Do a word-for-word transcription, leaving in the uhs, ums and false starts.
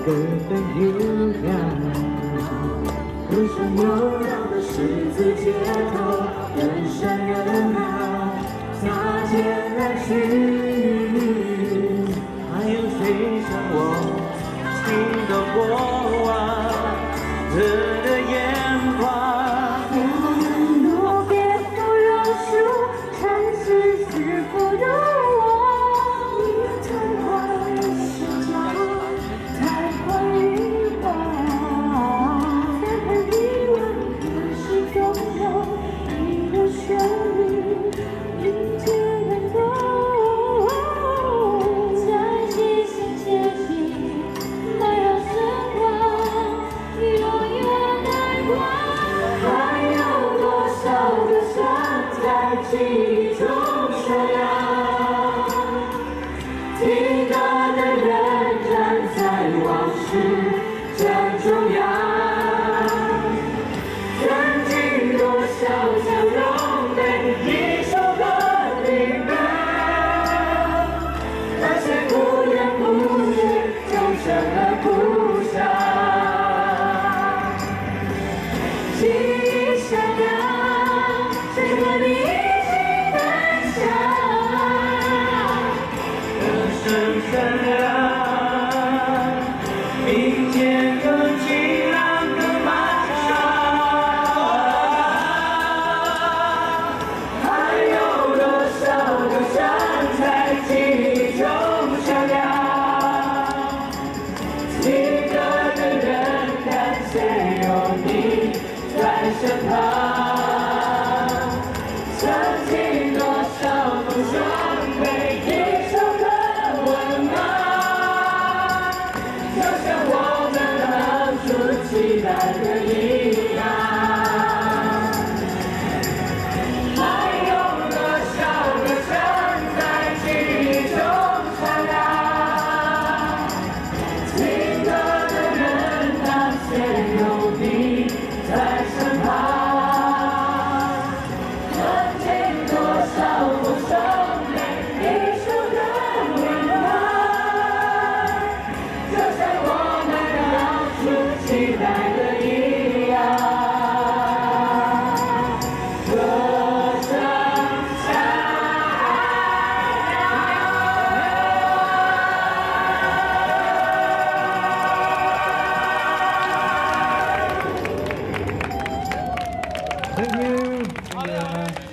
分悠扬。路上悠扬的十字街头，人山人海，擦肩而去。还有谁像我，听到过往他的眼眶？ 若别不饶恕，尘世是否的我？太快时间，太快遗忘，再看一万可是总有一个旋律迎接感动。在即兴写起，环绕时光，永远难忘。还有多少个山在记忆中闪亮？听歌的人站在往事正中央，曾经多少笑容被一首歌里面，那些不言不语就成了故乡。记忆闪亮，谁和你一起分享？ 歌声闪亮，明天更晴朗更漫长。 还有多少个山在记忆中闪亮？听歌的人，感谢有你在身旁。曾经多少梦想被一首歌温暖，就像我们当初期待的一样。还有多少个山在记忆中闪亮？听歌的人，感谢有你在身旁。曾经多少梦想被一首歌温暖，就像我们当初期待的一样。歌声闪亮。 Thank you.